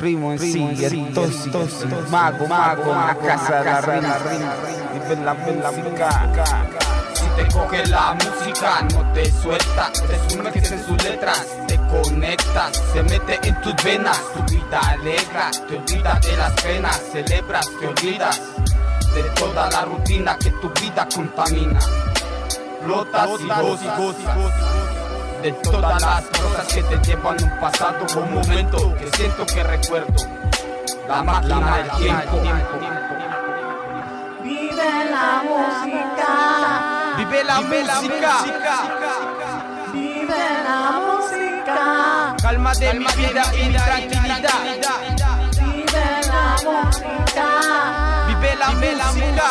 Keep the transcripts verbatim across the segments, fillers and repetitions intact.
primo en sí, el tóxico, mago, mago, en la casa de la rima, y ven la música. Si te coge la música, no te suelta, te sumerges en sus letras, te conectas, se mete en tus venas, tu vida alegra, te olvidas de las penas, celebras, te olvidas de toda la rutina que tu vida contamina. Flotas y gozas de todas las cosas que te llevan a un pasado o un momento que siento que recuerdo. La máquina del tiempo. Vive la música. Vive la música. Vive la música. Calma de mi vida y mi tranquilidad. Vive la música. Vive la música.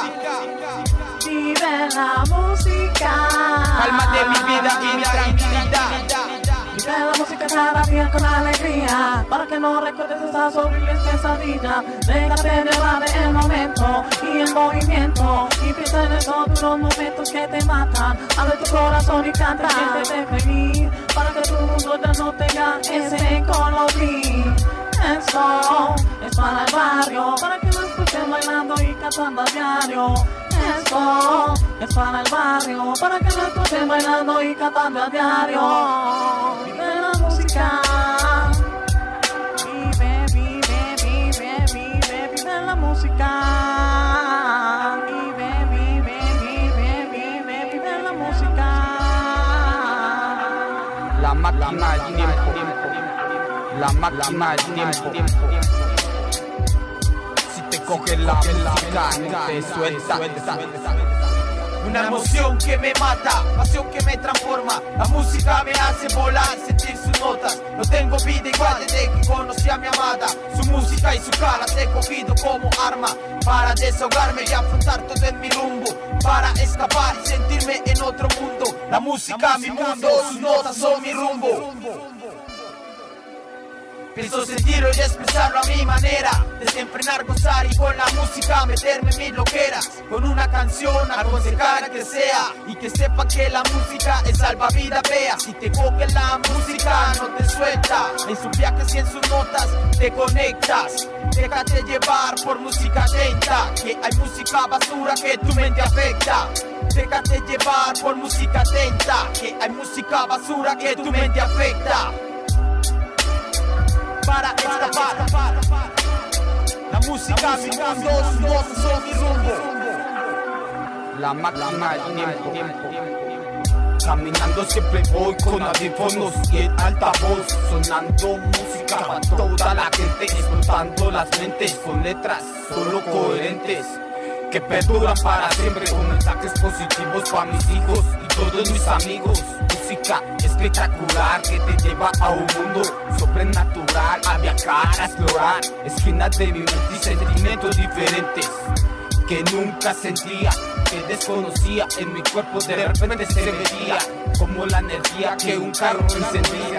Vive la música. Calma de mi vida y mi tranquilidad. Vive la música cada día con alegría, para que no recuerdes esas horribles pesadillas. Déjate llevar el momento y el movimiento, y piensa en esos duros momentos que te matan. Abre tu corazón y canta, siéntete feliz, para que tu mundo ya no tenga ese colorido. Eso es para el barrio, para que lo escuchen bailando y cantando a diario. Eso es para el barrio, para que lo escuchen bailando y cantando a diario. Vive la música. Vive, vive, vive, vive, vive la música. Vive, vive, vive, vive, vive la música. La máquina del tiempo. La máquina del tiempo. Si te coge la música, no te suelta. Una emoción que me mata, pasión que me transforma. La música me hace volar, sentir sus notas. No tengo vida igual desde que conocí a mi amada. Su música y su cara te he cogido como arma, para desahogarme y afrontar todo en mi rumbo, para escapar y sentirme en otro mundo. La música, mi mundo, sus notas son mi rumbo. Pienso sentirlo y expresarlo a mi manera, desenfrenar, gozar y con la música meterme en mis loqueras. Con una canción aconsejar que sea, y que sepa que la música es salvavidas. Vea, si te coge la música no te suelta, en sus viajes y en sus notas te conectas. Déjate llevar por música atenta, que hay música basura que tu mente afecta. Déjate llevar por música atenta, que hay música basura que tu mente afecta. Para escapar, la música, mi mundo, sus notas son mi rumbo. La máquina del tiempo. Caminando siempre voy con audífonos y en altavoz, sonando música para toda la gente, explotando las mentes con letras solo coherentes, que perduran para siempre, con mensajes positivos para mis hijos y todos mis amigos. Música espectacular que te lleva a un mundo sobrenatural, a viajar, a explorar esquinas de mi mente y sentimientos diferentes que nunca sentía, que desconocía. En mi cuerpo de repente se veía como la energía que un carro encendía.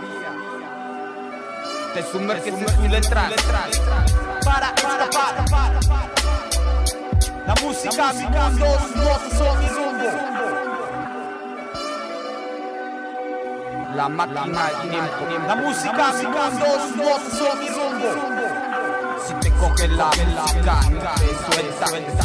Te sumerges en sus letras para escapar. La música, mi mundo, sus notas son mi rumbo. La máquina del tiempo. La música, mi mundo, sus notas son mi rumbo. Si te coge la música, no te suelta.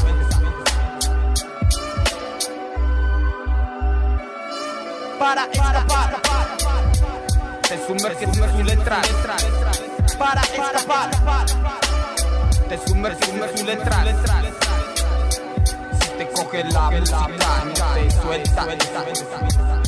Para escapar, te sumerges en sus letras. Para escapar, te sumerges en sus letras. Si te coge la música, no te suelta.